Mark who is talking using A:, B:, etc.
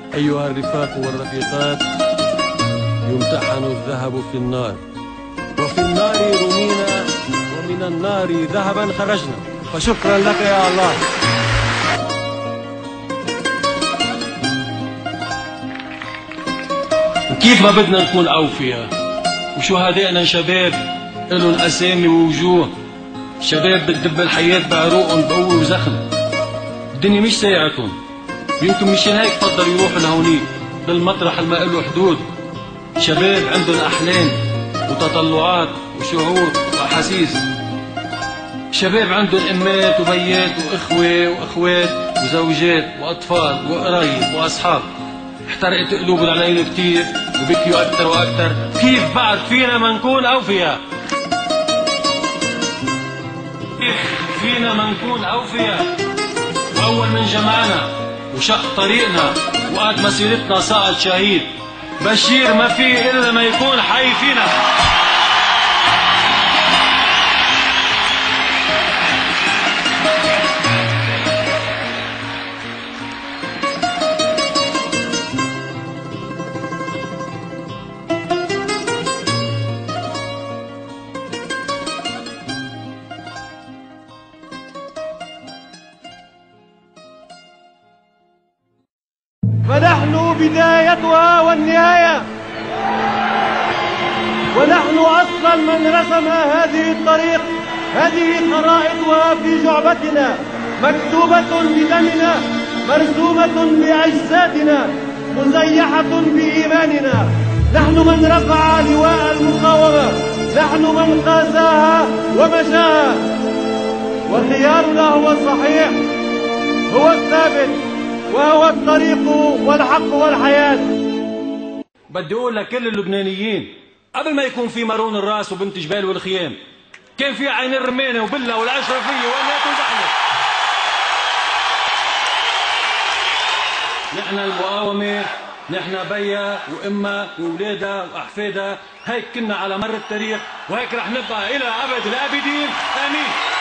A: أيها الرفاق والرفيقات، يمتحن الذهب في النار، وفي النار رمينا، ومن النار ذهبا خرجنا، فشكرا لك يا الله. وكيف ما بدنا نكون أوفياء وشهدائنا شباب إلهم أسامي ووجوه، شباب بتدب الحياة بعروقهم بقوة وزخم. الدنيا مش سايعتهم، يمكن مشان هيك فضلوا يروحوا لهونيك للمطرح اللي ما له حدود. شباب عندهم أحلام وتطلعات وشعور وأحاسيس، شباب عندهم أمات وبيات وإخوة وإخوات وزوجات وأطفال وقرايب وأصحاب. احترقت قلوب العليل كتير وبكيوا أكتر وأكتر. كيف بعد فينا ما نكون أوفياء؟ كيف فينا ما نكون أوفياء؟ وأول من جمعنا وشق طريقنا وقاد مسيرتنا صعد شهيد. بشير ما فيه إلا ما يكون حي فينا.
B: فنحن بدايتها والنهاية، ونحن أصلا من رسم هذه الطريق. هذه خرائطها في جعبتنا، مكتوبة بدمنا، مرسومة بأجسادنا، مزيحة بإيماننا. نحن من رفع لواء المقاومة، نحن من قاساها ومشاها. وخيارنا هو الصحيح، هو الثابت، وهو الطريق والحق والحياة.
A: بدي أقول لكل اللبنانيين، قبل ما يكون في مارون الراس وبنت جبال والخيام، كان في عين الرمانة وبلة والأشرفية وقناة البحر. نحن المقاومة، نحن بيا وإما وولادها وأحفادها. هيك كنا على مر التاريخ، وهيك رح نبقى إلى أبد الآبدين. آمين.